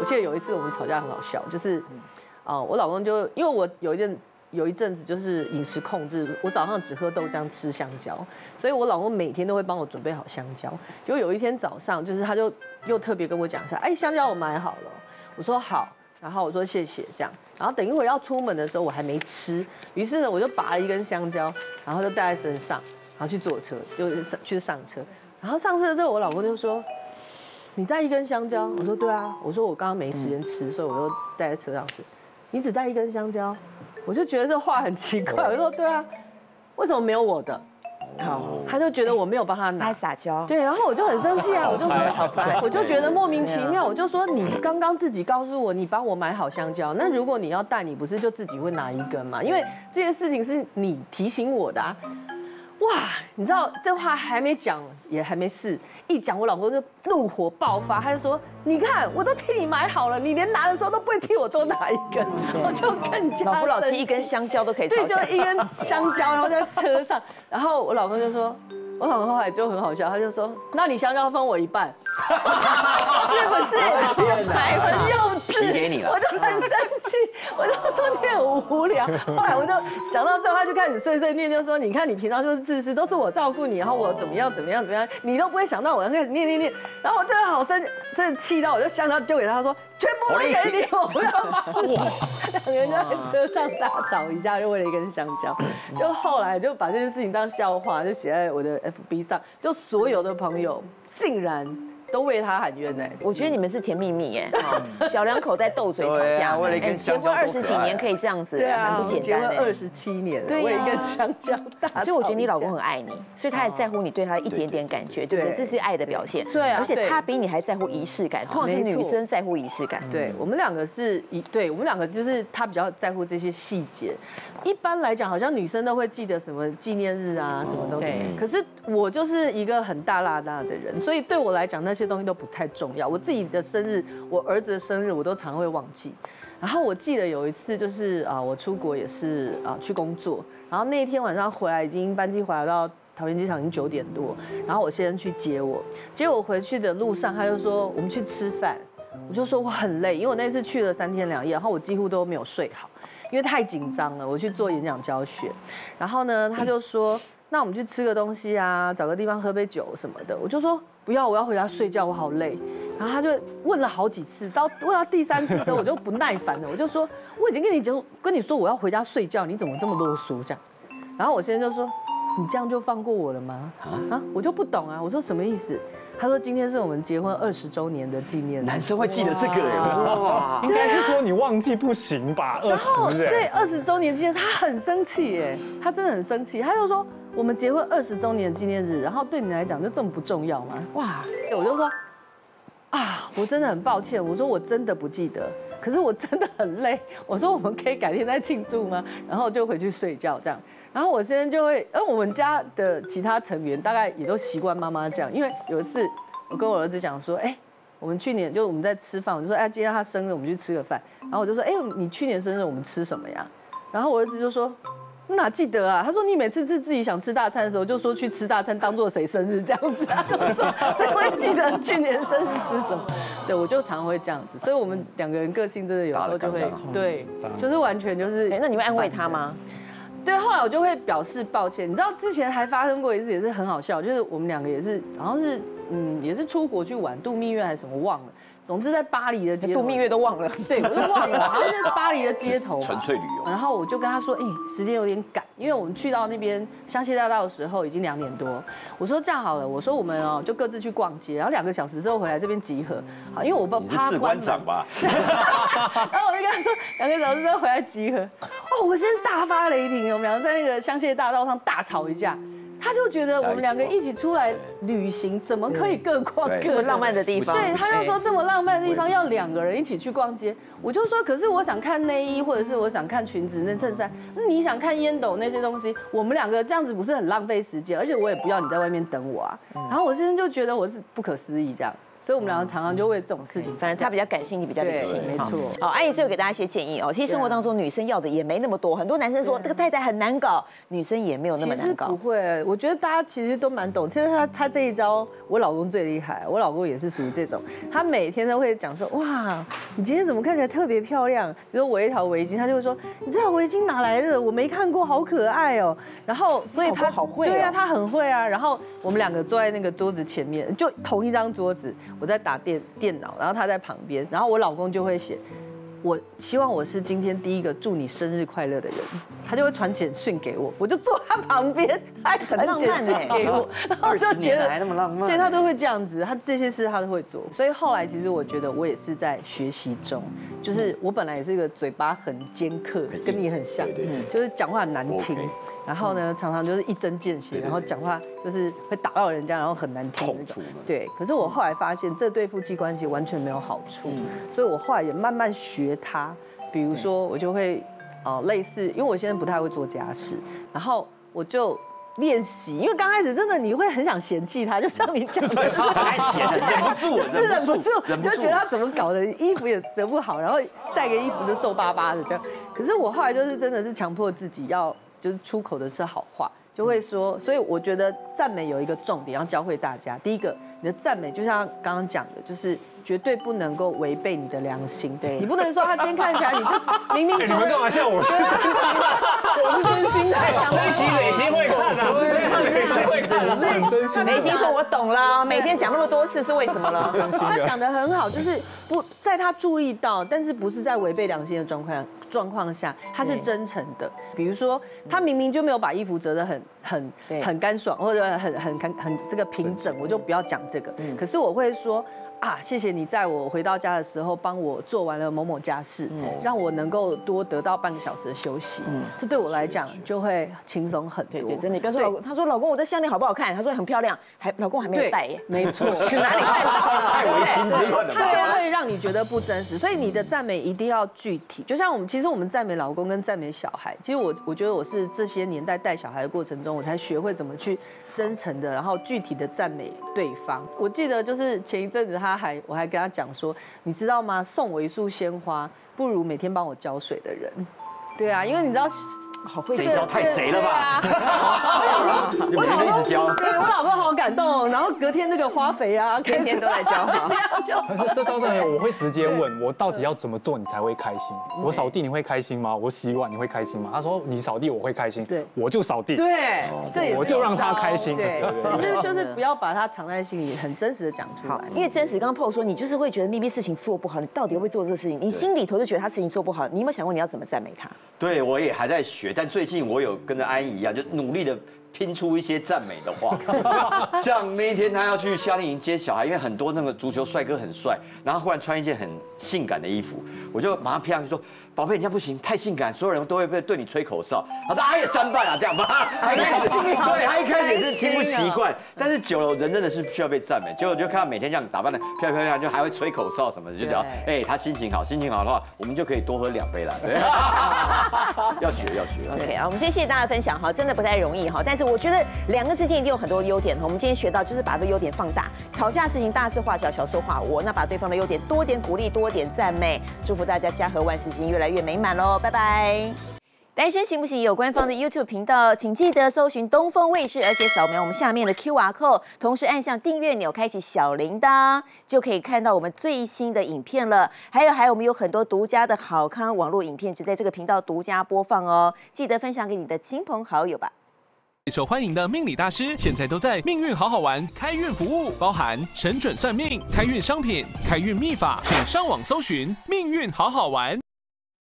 我记得有一次我们吵架很好笑，就是我老公就因为我有一阵子就是饮食控制，我早上只喝豆浆吃香蕉，所以我老公每天都会帮我准备好香蕉。结果有一天早上，就是他就又特别跟我讲一下，哎，香蕉我买好了，我说好，然后我说谢谢这样，然后等一会儿要出门的时候我还没吃，于是呢我就拔了一根香蕉，然后就带在身上，然后去坐车，就是去上车，然后上车之后我老公就说。你带一根香蕉？我说对啊，我说我刚刚没时间吃，所以我就带在车上吃。你只带一根香蕉，我就觉得这话很奇怪。我说对啊，为什么没有我的？好，他就觉得我没有帮他拿， 还撒娇。 对，然后我就很生气啊，我就觉得莫名其妙，我就说你刚刚自己告诉我你帮我买好香蕉，那如果你要带，你不是就自己会拿一根吗？因为这件事情是你提醒我的啊。哇，你知道这话还没讲，也还没试，一讲我老公就怒火爆发，他就说：“你看，我都替你买好了，你连拿的时候都不会替我多拿一根。”我就更加老夫老妻一根香蕉都可以吵对， 起来。 就一根香蕉，然后在车上，然后我老公就说。我老公后来就很好笑，他就说：“那你香蕉分我一半，是不是？还很幼稚， 给你了。” 我就很生气，我就说你很无聊。后来我就讲到之后，他就开始碎碎念，就说：“你看你平常就是自私，都是我照顾你，然后我怎么样，你都不会想到我。”开始念，然后我真的好生，真的气到我就香蕉丢给他，说：“全部都给你，我不要吃。”两个人就在车上大吵一架，就为了一根香蕉。就后来就把这件事情当笑话，就写在我的 FB 上，就所有的朋友竟然都为他喊冤哎！ 我觉得你们是甜蜜蜜哎，小两口在斗嘴吵架， 为了一根结婚20几年可以这样子， 对啊， 很不简单。 结婚27年，为一根香蕉大吵。 所以我觉得你老公很爱你，所以他还在乎你对他一点点感觉，对不对？这是爱的表现。 对啊， 而且他比你还在乎仪式感，通常是女生在乎仪式感。 对我们两个我们两个就是他比较在乎这些细节。一般来讲，好像女生都会记得什么纪念日啊，什么东西。可是我就是一个很大辣的人，所以对我来讲那些东西都不太重要。我自己的生日，我儿子的生日，我都常会忘记。然后我记得有一次就是我出国也是去工作，然后那一天晚上回来，已经班机回来到桃园机场已经9点多，然后我先生去接我回去的路上他就说我们去吃饭，我就说我很累，因为我那次去了3天2夜，然后我几乎都没有睡好，因为太紧张了，我去做演讲教学，然后呢他就说那我们去吃个东西啊，找个地方喝杯酒什么的，我就说不要，我要回家睡觉，我好累。然后他就问了好几次，问到第3次之后，我就不耐烦了，我就说我已经跟你说我要回家睡觉，你怎么这么啰嗦这样？然后我先生就说你这样就放过我了吗？我就不懂啊，我说什么意思？他说今天是我们结婚20周年的纪念日。 男生会记得这个耶？哇， 应该是说你忘记不行吧？20 对，20周年纪念，他很生气耶，他真的很生气，他就说我们结婚20周年纪念日，然后对你来讲就这么不重要吗？哇，我就说我真的很抱歉，我说我真的不记得，可是我真的很累，我说我们可以改天再庆祝吗？然后就回去睡觉这样。然后我现在就会，我们家的其他成员大概也都习惯妈妈这样，因为有一次我跟我儿子讲说，我们去年就我们在吃饭，我就说，今天他生日，我们去吃个饭。然后我就说，你去年生日我们吃什么呀？然后我儿子就说，哪记得啊？他说你每次自己想吃大餐的时候，就说去吃大餐，当做谁生日这样子啊？我说谁会记得去年生日吃什么？对，我就常会这样子，所以我们2个人个性真的有时候就会，对，就是完全就是。 那你会安慰他吗？ 对，后来我就会表示抱歉。你知道之前还发生过一次，也是很好笑，就是我们2个也是，好像是也是出国去玩度蜜月还是什么忘了。总之在巴黎的街头， 度蜜月都忘了， 对，我就忘了，好像是巴黎的街头， 纯粹旅游。 然后我就跟他说，时间有点赶，因为我们去到那边香榭大道的时候已经2点多。我说这样好了，我说我们就各自去逛街，然后2个小时之后回来这边集合。好，因为我怕你是士官长吧？ 然后我就跟他说2个小时之后回来集合。我先大发雷霆，我们2个在那个香榭大道上大吵一架。他就觉得我们2个一起出来旅行，怎么可以各逛各这么浪漫的地方？ 对，他就说这么浪漫的地方要2个人一起去逛街。我就说，可是我想看内衣，或者是我想看裙子、那衬衫，那你想看烟斗那些东西，我们2个这样子不是很浪费时间？而且我也不要你在外面等我啊。然后我先生就觉得我是不可思议这样。 所以我们两个常常就为这种事情， 反正他比较感性，你比较理性， 没错。 好，安怡最后给大家一些建议哦。其实生活当中女生要的也没那么多，很多男生说这个太太很难搞，女生也没有那么难搞。 不会，我觉得大家其实都蛮懂。其实他这一招，我老公最厉害，我老公也是属于这种，他每天都会讲说，哇，你今天怎么看起来特别漂亮？比如我一条围巾，他就会说，你这条围巾哪来的？我没看过，好可爱哦。然后所以他好会， 对啊，他很会啊。然后我们两个坐在那个桌子前面，就同一张桌子，我在打电脑，然后他在旁边，然后我老公就会写，我希望我是今天第一个祝你生日快乐的人，他就会传简讯给我，我就坐他旁边，他还传简讯给我，然后就觉得还那么浪漫， 对他都会这样子，他这些事他都会做，所以后来其实我觉得我也是在学习中，就是我本来也是一个嘴巴很尖刻，跟你很像，就是讲话很难听。然后呢，常常就是一针见血，然后讲话就是会打到人家，然后很难听那种。对，可是我后来发现，这对夫妻关系完全没有好处，所以我后来也慢慢学他。比如说，我就会类似，因为我现在不太会做家事，然后我就练习，因为刚开始真的你会很想嫌弃他，就像你讲的， 还嫌忍不住， 就是忍不住，就觉得他怎么搞的，衣服也折不好，然后晒个衣服就皱巴巴的这样。可是我后来就是真的是强迫自己要。就是出口的是好话，就会说，所以我觉得赞美有一个重点要教会大家。第一个，你的赞美就像刚刚讲的，就是绝对不能够违背你的良心。对，你不能说他今天看起来你就明明觉得你们干嘛笑？我是真心的，我是真心的。 这一集美心会看啊， 美心会看啊，是很真心。 美心说：“我懂了，每天讲那么多次是为什么了？” 他讲得很好，就是不在他注意到，但是不是在违背良心的状况下，他是真诚的。比如说，他明明就没有把衣服折得很干爽，或者很这个平整，我就不要讲这个。可是我会说。啊，谢谢你在我回到家的时候帮我做完了某某家事，让我能够多得到半个小时的休息。这对我来讲就会轻松很多。 对，真的。比如说老公，他说老公我的项链好不好看？他说很漂亮，老公还没有戴耶。 没错， 是哪里看到了？ 太违心之论了。 他就会让你觉得不真实，所以你的赞美一定要具体。就像其实我们赞美老公跟赞美小孩，其实我觉得我是这些年代带小孩的过程中，我才学会怎么去真诚的，然后具体的赞美对方。我记得就是前一阵子我还跟他讲说，你知道吗？送我一束鲜花，不如每天帮我浇水的人。对啊，因为你知道， 好会，这一招太贼了吧！ 我老公一直浇， 对我老公好感动哦。然后隔天那个花肥啊， 天天都在浇。 这招真的，我会直接问我到底要怎么做你才会开心？我扫地你会开心吗？我洗碗你会开心吗？他说你扫地我会开心，对，我就扫地， 对，这也我就让他开心。 对，其实就是不要把它藏在心里，很真实的讲出来。 因为真实，刚刚 PO 说你就是会觉得咪咪事情做不好，你到底会不会做这个事情？你心里头就觉得他事情做不好，你有没有想过你要怎么赞美他？ 对，我也还在学，但最近我有跟着安怡一样，就努力的拼出一些赞美的话。像那一天他要去夏令营接小孩，因为很多那个足球帅哥很帅，然后忽然穿一件很性感的衣服，我就马上飘上去说：“宝贝，你这样不行，太性感，所有人都会对你吹口哨。”他说：“哎呀，3瓣啊，这样吧。”他一开始也是听不习惯，但是久了人真的是需要被赞美。结果就看他每天这样打扮的漂漂亮，就还会吹口哨什么的，就讲他心情好的话，我们就可以多喝2杯啦。对，要学。 OK 啊，我们今天谢谢大家的分享哈，真的不太容易哈，但是我觉得两个之间一定有很多优点。我们今天学到就是把这优点放大，吵架的事情大事化小，小事化无。那把对方的优点多点鼓励，多点赞美，祝福大家家和万事兴，越来越美满喽！拜拜。单身行不行？有官方的 YouTube 频道，请记得搜寻东风卫视，而且扫描我们下面的 QR code， 同时按下订阅钮，开启小铃铛，就可以看到我们最新的影片了。还有，我们有很多独家的好康网络影片，只在这个频道独家播放哦。记得分享给你的亲朋好友吧。 受欢迎的命理大师，现在都在命运好好玩开运服务，包含神准算命、开运商品、开运秘法，请上网搜寻命运好好玩。